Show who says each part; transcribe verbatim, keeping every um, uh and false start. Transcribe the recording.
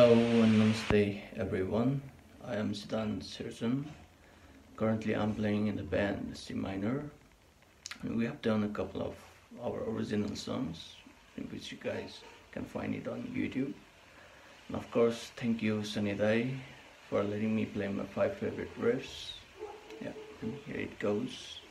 Speaker 1: Hello and namaste everyone. I am SIdant Sherchan. Currently I'm playing in the band C minor. And we have done a couple of our original songs in which you guys can find it on YouTube. And of course, thank you Sunny for letting me play my five favorite riffs. Yeah, and here it goes.